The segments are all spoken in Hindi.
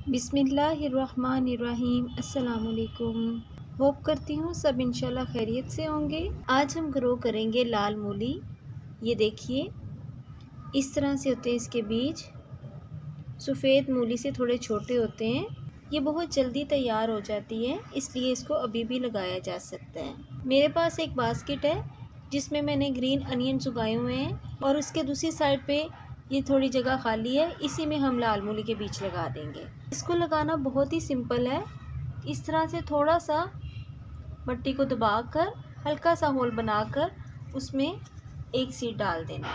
बिस्मिल्लाहिर्रहमानिर्रहीम। अस्सलाम वालेकुम। होप करती हूँ सब इंशाल्लाह खैरियत से होंगे। आज हम ग्रो करेंगे लाल मूली। ये देखिए इस तरह से होते हैं इसके बीज। सफ़ेद मूली से थोड़े छोटे होते हैं। ये बहुत जल्दी तैयार हो जाती है, इसलिए इसको अभी भी लगाया जा सकता है। मेरे पास एक बास्केट है जिसमें मैंने ग्रीन अनियंस उगाए हुए हैं और उसके दूसरी साइड पे ये थोड़ी जगह खाली है, इसी में हम लाल मूली के बीज लगा देंगे। इसको लगाना बहुत ही सिंपल है। इस तरह से थोड़ा सा मिट्टी को दबाकर हल्का सा होल बनाकर उसमें एक सीड डाल देना।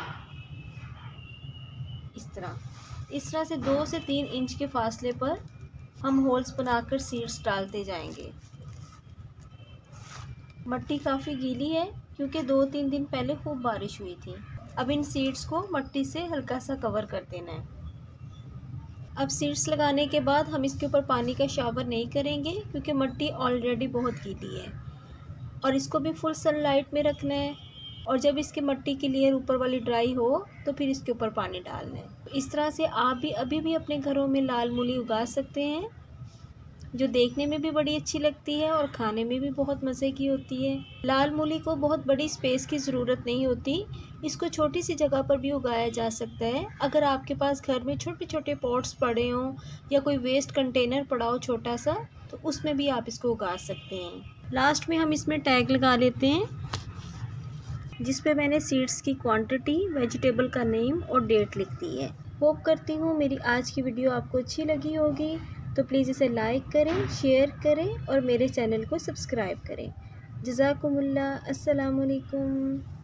इस तरह से 2 से 3 इंच के फासले पर हम होल्स बनाकर सीड्स डालते जाएंगे। मिट्टी काफ़ी गीली है क्योंकि 2-3 दिन पहले खूब बारिश हुई थी। अब इन सीड्स को मिट्टी से हल्का सा कवर कर देना है। अब सीड्स लगाने के बाद हम इसके ऊपर पानी का शावर नहीं करेंगे क्योंकि मिट्टी ऑलरेडी बहुत गीली है और इसको भी फुल सनलाइट में रखना है। और जब इसकी मिट्टी की लेयर ऊपर वाली ड्राई हो तो फिर इसके ऊपर पानी डालना है। इस तरह से आप भी अभी भी अपने घरों में लाल मूली उगा सकते हैं, जो देखने में भी बड़ी अच्छी लगती है और खाने में भी बहुत मज़े की होती है। लाल मूली को बहुत बड़ी स्पेस की ज़रूरत नहीं होती, इसको छोटी सी जगह पर भी उगाया जा सकता है। अगर आपके पास घर में छोटे छोटे पॉट्स पड़े हों या कोई वेस्ट कंटेनर पड़ा हो छोटा सा, तो उसमें भी आप इसको उगा सकते हैं। लास्ट में हम इसमें टैग लगा लेते हैं जिस पे मैंने सीड्स की क्वांटिटी, वेजिटेबल का नेम और डेट लिख दी है। होप करती हूँ मेरी आज की वीडियो आपको अच्छी लगी होगी, तो प्लीज़ इसे लाइक करें, शेयर करें और मेरे चैनल को सब्सक्राइब करें। जज़ाकुमुल्लाह। अस्सलाम वालेकुम।